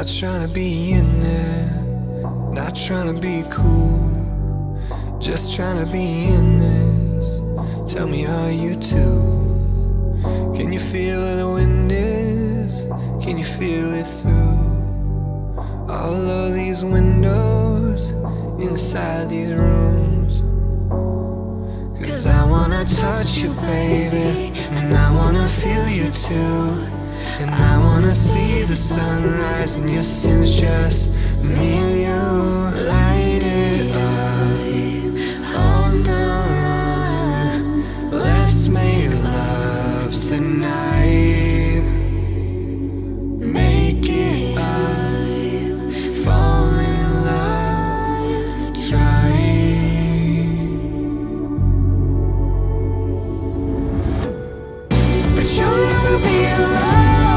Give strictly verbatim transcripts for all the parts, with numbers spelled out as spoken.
Not trying to be in there, not trying to be cool, just trying to be in this. Tell me, are you too? Can you feel where the wind is? Can you feel it through all of these windows inside these rooms? Cause I wanna touch you, baby, and I wanna feel you too. And I wanna see the sunrise and your sins, just me and you. Light it up on the run. Let's make love tonight. Make it up, fall in love, try. But you'll never be alone.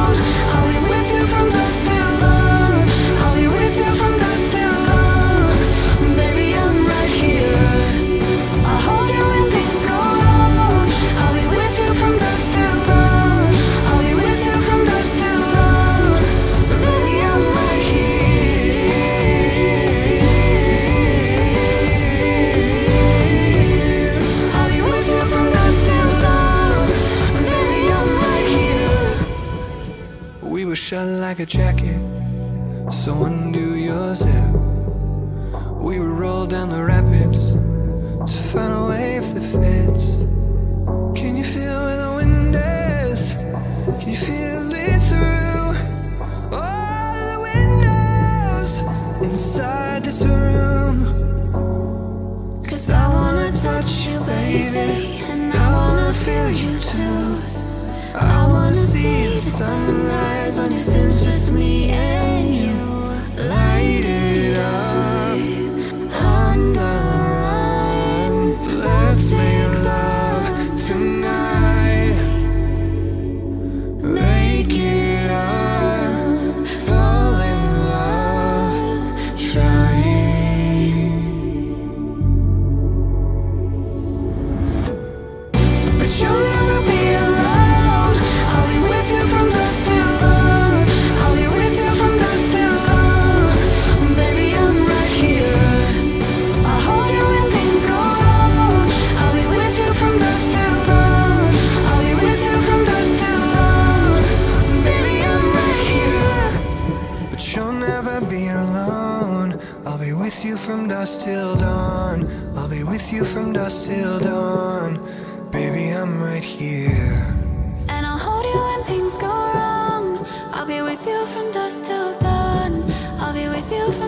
We were shut like a jacket, so undo your zip. We would roll down the rapids to find a wave that fits. Can you feel where the wind is? Can you feel it through all the windows inside this room? Cause I wanna touch you, baby, and I wanna feel you too. I wanna see the sunrise on your sins, just me and you. Light it up on the run. Let's make love tonight. Make it up, fall in love, try. But you'll never be alone. Be alone. I'll be with you from dusk till dawn. I'll be with you from dusk till dawn. Baby, I'm right here. And I'll hold you when things go wrong. I'll be with you from dusk till dawn. I'll be with you from